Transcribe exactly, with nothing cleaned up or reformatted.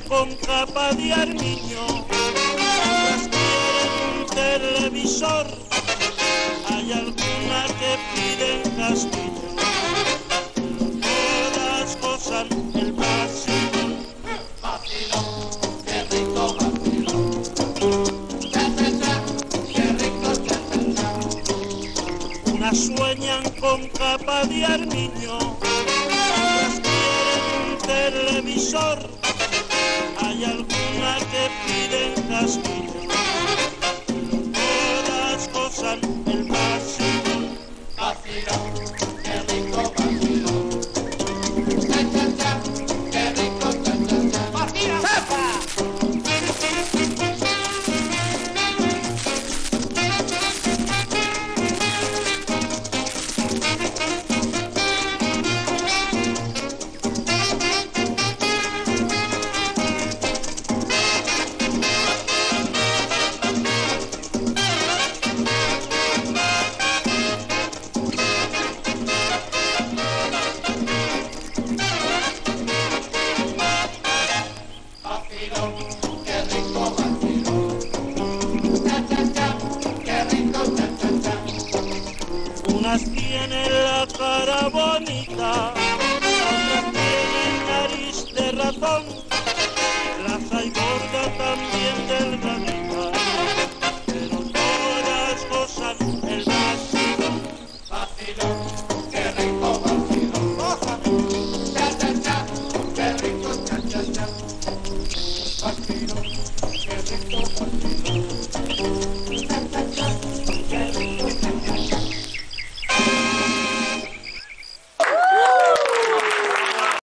con capa de armiño, otras quieren un televisor, hay alguna que piden castillo, todas gozan el vacilón. Vacilón, qué rico vacilón. Cha, cha, cha, qué rico cha, cha, cha. Unas sueñan con capa de armiño, otras quieren un televisor, hay alguna que piden castillo, todas gozan el vacilón. Vacilón, qué rico vacilón. Cha, cha, cha, qué rico cha, cha, cha. ¡Vacilón! Vacilón, qué rico vacilón. Cha, cha, cha, qué rico cha, cha, cha. Unas tienen la cara bonita, otras tienen nariz de ratón, grasa y gorda también delgadita, pero todas gozan el vacilón. Vacilón, qué rico vacilón. Cha, cha, cha, qué rico cha, cha, cha. Vacilón, qué rico vacilón.